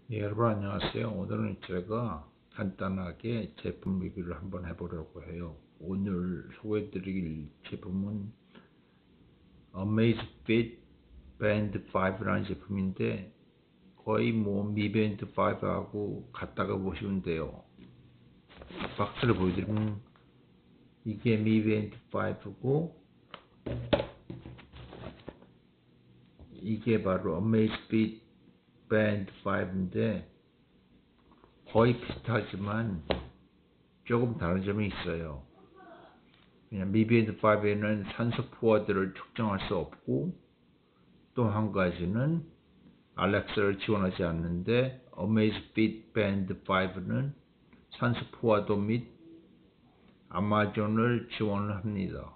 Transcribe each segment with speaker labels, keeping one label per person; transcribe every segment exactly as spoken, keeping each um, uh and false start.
Speaker 1: 예, 여러분 안녕하세요. 오늘은 제가 간단하게 제품 리뷰를 한번 해보려고 해요. 오늘 소개해드릴 제품은 Amazfit Band 파이브라는 제품인데 거의 뭐 미밴드 파이브하고 같다고 보시면 돼요. 박스를 보여드리면 이게 미밴드 파이브고 이게 바로 Amazfit Band 파이브인데 거의 비슷하지만 조금 다른 점이 있어요. 그냥 미밴드 파이브에는 산소 포화들을 측정할 수 없고 또 한 가지는 알렉사를 지원하지 않는데 Amazfit Band 파이브는 산소 포화도 및 아마존을 지원을 합니다.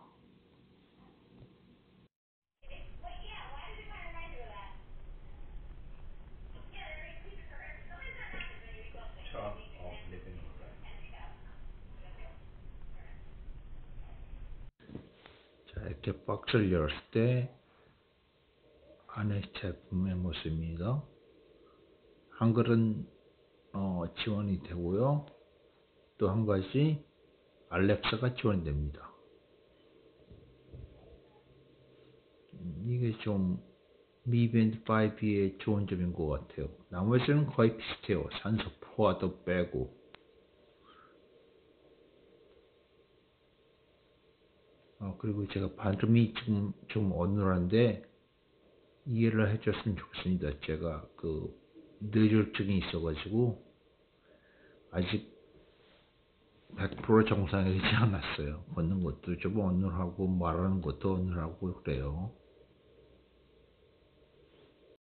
Speaker 1: 자, 이렇게 박스를 열었을 때 안에 제품의 모습입니다. 한글은 어, 지원이 되고요. 또 한 가지 알렉사가 지원됩니다. 이게 좀 미밴드 파이브의 좋은 점인 것 같아요. 나머지는 거의 비슷해요. 산소 포화도 빼고. 어, 그리고 제가 발음이 좀, 좀 어눌한데 이해를 해줬으면 좋겠습니다. 제가 그 뇌졸중이 있어가지고 아직 백 퍼센트 정상이 되지 않았어요. 걷는 것도 좀 어눌하고 말하는 것도 어눌하고 그래요.